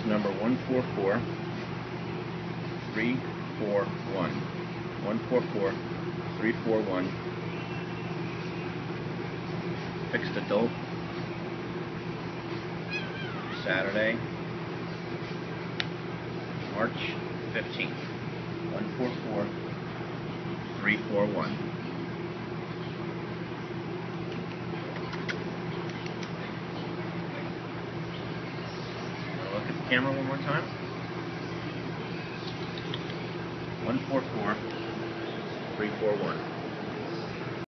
number 144341. 144341. Fixed adult. Saturday, March 15th. 144341. Look at the camera one more time. 144341.